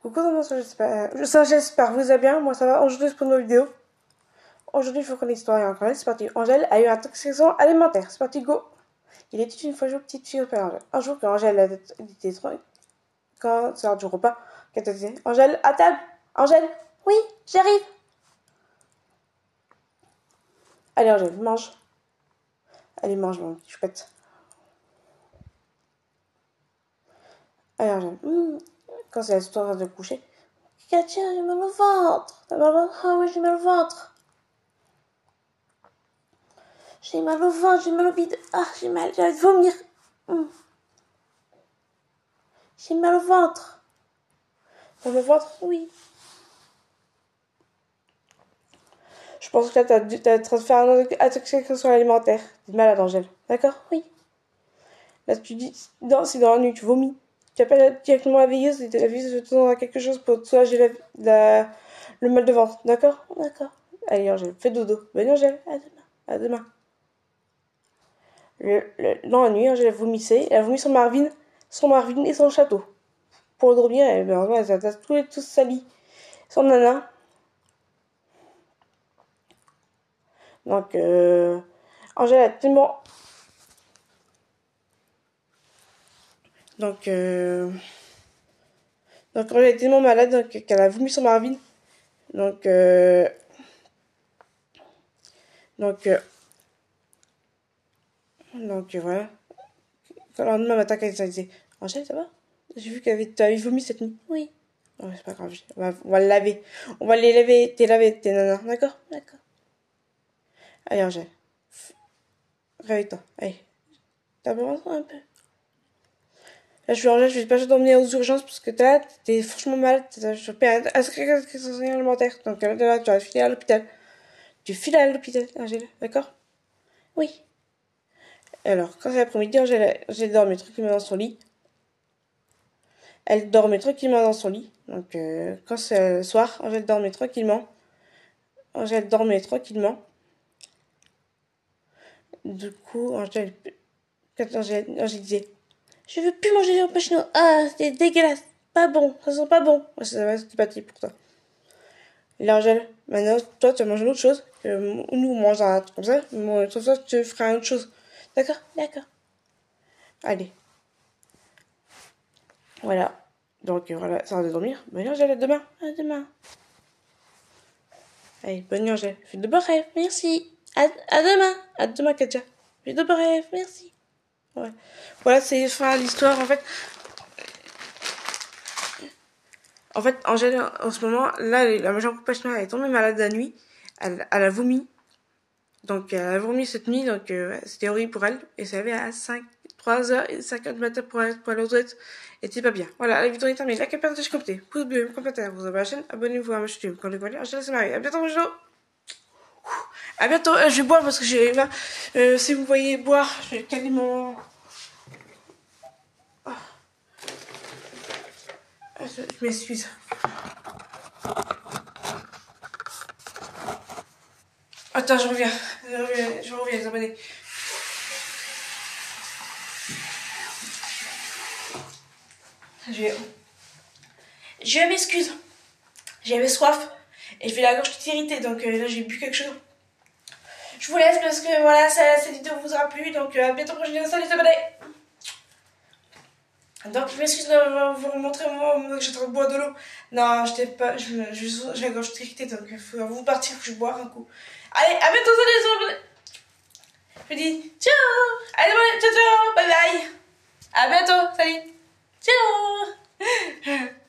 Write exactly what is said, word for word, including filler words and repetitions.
Coucou tout le monde, j'espère, ça j'espère que vous allez bien, moi ça va, aujourd'hui c'est pour une nouvelle vidéo. Aujourd'hui il faut qu'on ait l'histoire et encore une, c'est parti. Angèle a eu une intoxication alimentaire, c'est parti, go. Il était une fois une petite fille au Père Angèle. Un jour quand Angèle était trop, quand c'est l'heure du repas, qu'elle t'a dit, Angèle, à table, Angèle, oui, j'arrive. Allez Angèle, mange. Allez mange mon petit choupette. Allez Angèle, mmh. Quand c'est l'histoire de coucher. Tiens, j'ai mal au ventre. T'as mal au ventre? Ah oui, j'ai mal au ventre. J'ai mal au ventre, j'ai mal au bide. Ah, j'ai mal, j'ai envie de vomir. Mmh. J'ai mal au ventre. T'as mal au ventre? Oui. Je pense que là, t'as, t'as en train de faire une intoxication alimentaire. T'es malade, Angèle. D'accord? Oui. Là, tu dis, non, c'est dans la nuit, tu vomis. Tu appelles directement la veilleuse et la veilleuse te donner quelque chose pour te soulager la, la, le mal de ventre. D'accord? D'accord. Allez, Angèle, fais dodo. Bonne Angèle, à demain. À demain. Le, le, dans la nuit, Angèle a vomissé. Elle a vomi sur Marvin, sur Marvin et son château. Pour dormir, elle, ben, elle, elle a tous les tous sali. Son nana. Donc, euh, Angèle a tellement... Donc, euh... Donc, Angèle est tellement malade qu'elle a vomi sur Marvin. Donc, euh... Donc, euh... Donc, euh, voilà. Le lendemain matin, quand elle disait, Angèle, ça va? J'ai vu qu'elle avait, avait vomi cette nuit. Oui. Oh, c'est pas grave, on va, on va le laver. On va les laver, t'es lavé, t'es nana. D'accord? D'accord. Allez, Angèle. Réveille-toi. Allez. T'as besoin un peu? Là, je suis Angèle, je vais pas t'emmener aux urgences parce que là, t'es franchement malade. T'as chopé un intoxication alimentaire. Donc là, tu vas filer à l'hôpital. Tu files à l'hôpital, Angèle. D'accord? Oui. Alors, quand c'est l'après-midi, Angèle, Angèle dormait tranquillement dans son lit. Elle dormait tranquillement dans son lit. Donc, euh, quand c'est le soir, Angèle dormait tranquillement. Angèle dormait tranquillement. Du coup, Angèle, quand Angèle, Angèle disait, je veux plus manger les repas chinois. Ah, c'est dégueulasse. Pas bon. Ça sent pas bon. Ouais, ça va, c'était pas type pour toi. Et là, Angèle, maintenant, toi, tu vas manger une autre chose. Que nous, on mange un truc comme ça. Mais toi, toi, tu feras une autre chose. D'accord? D'accord. Allez. Voilà. Donc, euh, voilà, ça va de dormir. Bonne nuit, Angèle, à demain. À demain. Allez, bonne nuit, Angèle. Fais de beaux rêves. Merci. À, à demain. À demain, Katia. Fais de beaux rêves. Merci. Ouais. Voilà, c'est fin l'histoire, en fait. En fait, Angèle, en ce moment, là, la majeure partie elle est tombée malade la nuit. Elle, elle a vomi. Donc, elle a vomi cette nuit, donc euh, c'était horrible pour elle. Et ça avait à cinq, trois heures et cinq heures du matin pour aller, pour aller aux toilettes. Et c'était pas bien. Voilà, la vidéo est terminée. Like, partage, commentez. Pouce bleu, commentaire, vous abonnez à la chaîne. Abonnez-vous à ma chaîne. Quand vous voulez, Angèle, c'est marié. À bientôt, bonjour. À bientôt. Euh, je vais boire parce que j'ai là. Euh, si vous voyez boire, je vais caler mon. Oh. Je, je m'excuse. Attends, je reviens. Je reviens, je reviens les abonnés. Je, je m'excuse. J'avais soif et je vais la gorge toute irritée, donc euh, là j'ai bu quelque chose. Je vous laisse parce que voilà, ça, cette vidéo vous aura plu, donc euh, à bientôt pour une prochaine vidéo. Salut les abonnés. Donc je m'excuse de vous montrer au moment où j'étais en train de boire de l'eau. Non, j'étais pas, je me, j'ai la gorge toute irritée, donc il faut vous partir, que je bois un coup. Allez, à bientôt, salut les abonnés. Je vous dis ciao. Allez, ciao, ciao, bye bye. À bientôt, salut. Ciao.